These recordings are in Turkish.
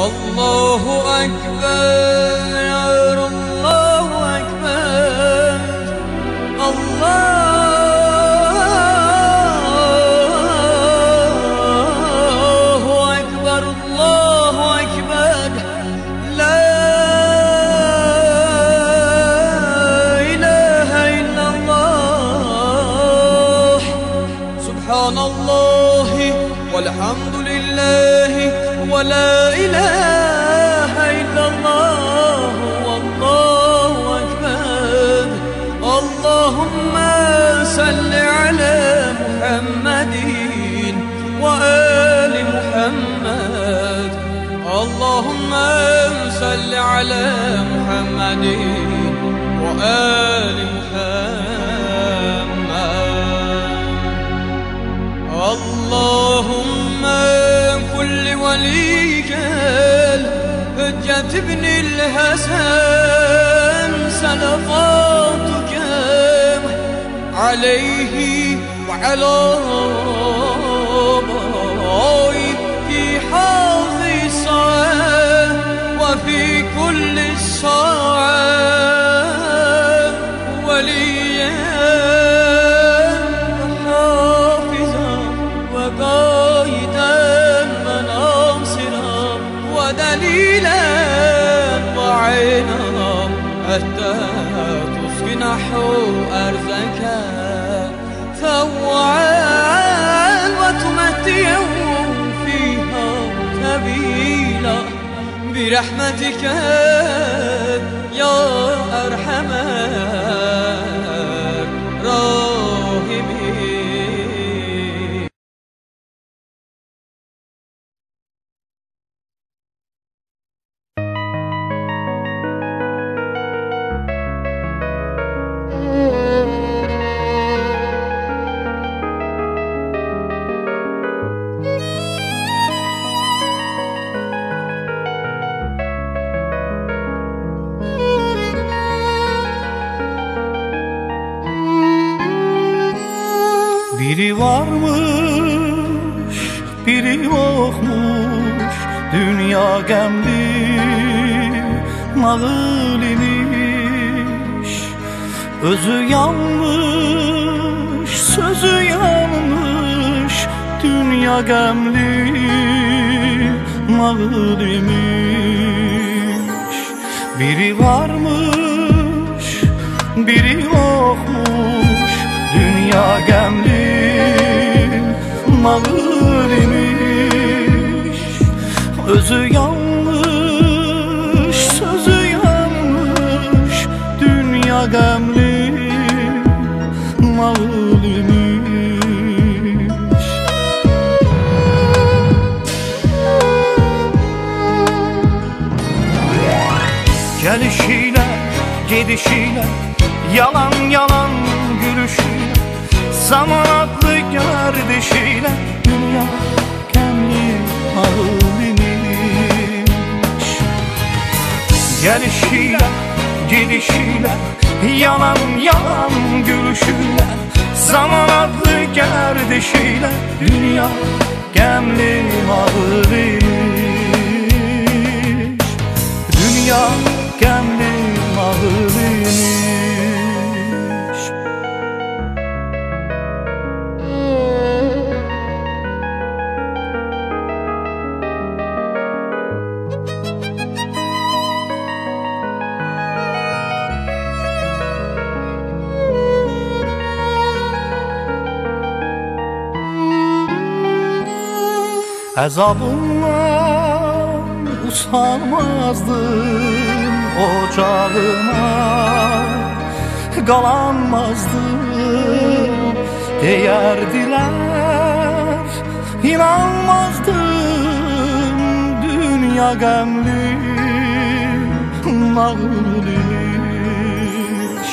Allahu Ekber, Allahu Ekber, Allahu Ekber, Allahu Ekber. La ilahe illallah. Subhanallahi velhamdülillahi ve la ilahe illallah. Wallahu ekber. Allahümme salli ala Muhammedin ve ali Muhammed. Allahümme salli ala Muhammedin ve ali Muhammed. Allahümme kulli veliykel Hüccet ibnil Hasan salafatuke aleyhi ve ala bayi fi hazi sa'a ve fi kulli sa'a veliyen hafizan ve gayden ve nasiran ve delilen ve aynan hatta تسكنه أرزك ثوعا وتمتعه فيها سبيلا برحمتك يا أرحم الراحمين. Biri varmış, biri yokmuş, dünya gemli, nağıl imiş. Özü yanmış, sözü yanmış, dünya gemli, nağıl imiş. Biri varmış, biri yokmuş, dünya gemli, nağıl imiş. Özü yanmış, sözü yanmış, dünya gemli, nağıl imiş. Gelişiyle, gidişiyle, yalan yalan gülüşüyle, zaman adlı gerdişiyle, dünya kendi ağıl imiş. Gelişiyle, gidişiyle, yalan yalan gülüşüyle, zaman adlı gerdişiyle, dünya kendi ağıl imiş. Dünya kendi ağıl imiş. Azabından usanmazdım, ocağına kalanmazdım. Değerdiler, inanmazdım, dünya gemli, nağıl imiş.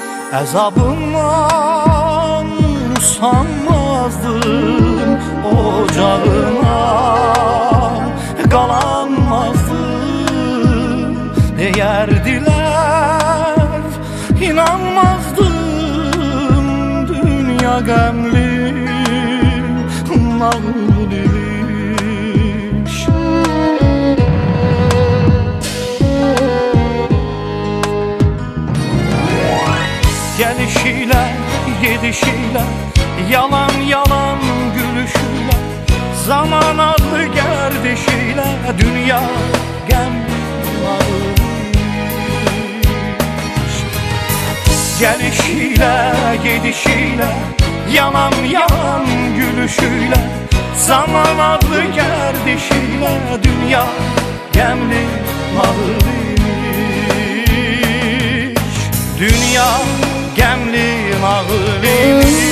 Azabından usanmazdım, ocağına kalanmazdım. Değerdiler, inanmazdım, dünya gemli, nağıl imiş. Zaman adlı gerdişiyle dünya gemlidir. Gelişiyle gidişiyle, yalan yalan gülüşüyle, zaman adlı gerdişiyle dünya gemli mağlıymış. Dünya gemli mağlıymış.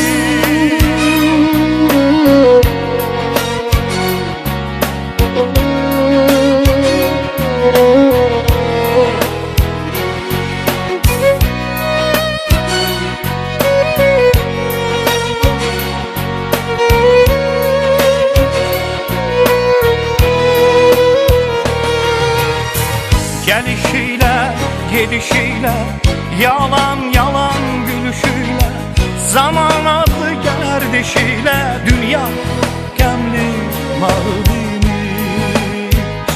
Gelişiyle, gidişiyle, yalan yalan gülüşüyle, zaman adlı gerdişiyle dünya gemli mağlıymış.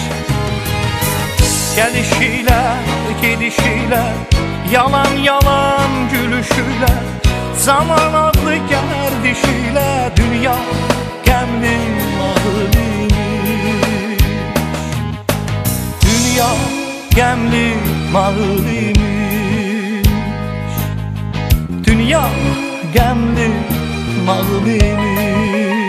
Gelişiyle, gidişiyle, yalan yalan gülüşüyle, zaman adlı gerdişiyle dünya gemli mağlıymış. Dünya gemli mağlıymış. Dünya gemli mağlıymış.